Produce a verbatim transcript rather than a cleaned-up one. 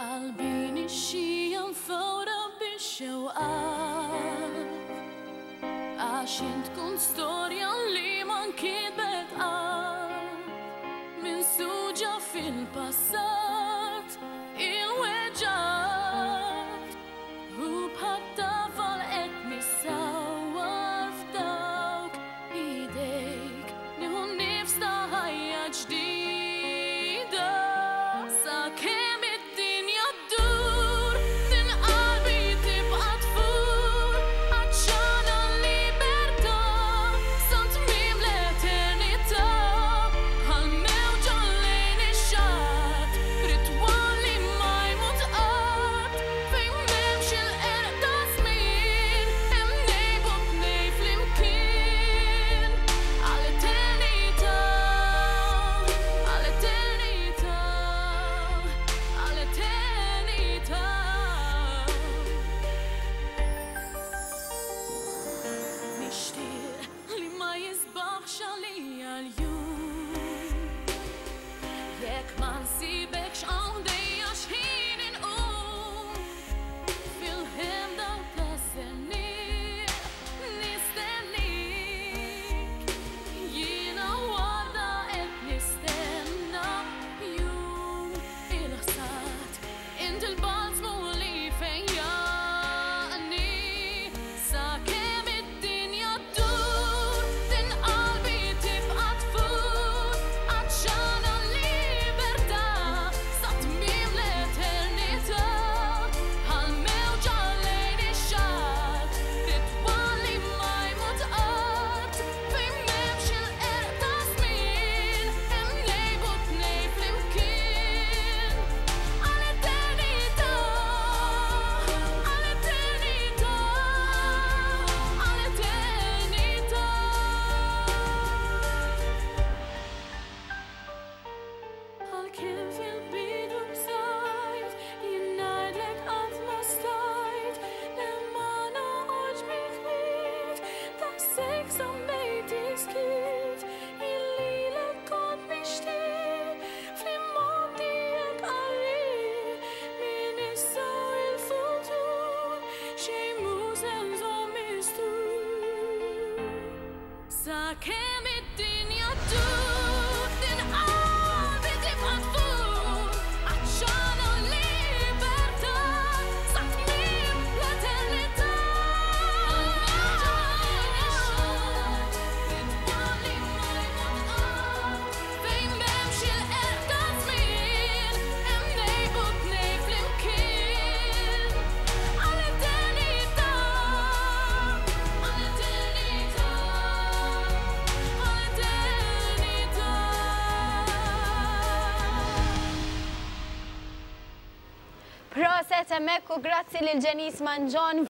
قلبي نشي انفورة بالشوقات عشان تكون ستوريا اللي ما انكتبت من سوجة في الباسات الوجات وبحتى فلقتني سوا في دوك ايديك نهو نفسها هيا جديدة ساكن الدنيا تدور من قلبي تبقى تفور عطشان الليبرتà صنطميم l'eternità هالموجة اللي نشات ريتوال اللي ما يموت قط فين نمشي القرد زمين امني بطني في المكين all'eternità all'eternità all'eternità نشتاق اللي ما يصبحش عليا اليوم ياك ما نسيبكش قضية حين نقوم في الهمدة وتسنيك نستنيك ينا وضعت نستنى يوم الخسات انت البالسمو اللي فياني ساكن الدنيا تدور من قلبي تبقى تفوت عطشان الليبرتà صنطميم l'eternità هالموجة اللي نشات ريتوال اللي ما يموت قط فين نمشي القرد زمين املي بطني في المكين all'eternità all'eternità all'eternità هالكل في البيت وبسايد ينادلك قطمة ستايد لما نقعد بخبيت تحسك سميتي سكيت يلي لك كنت مشتاق في ماضيك قريب من السوء الفضول شي مو زمزم مستور ساكن الدنيا تدور من قلبي تبقى تفور عطشان الليبرتà صنطميم l'eternità هالموجة اللي نشات ريتوال اللي ما يموت قط فين بمشي القرد زمين امني بطني في المكين all'eternità all'eternità all'eternità Proset hemmhekk u grazzi lil Ġenis Manġon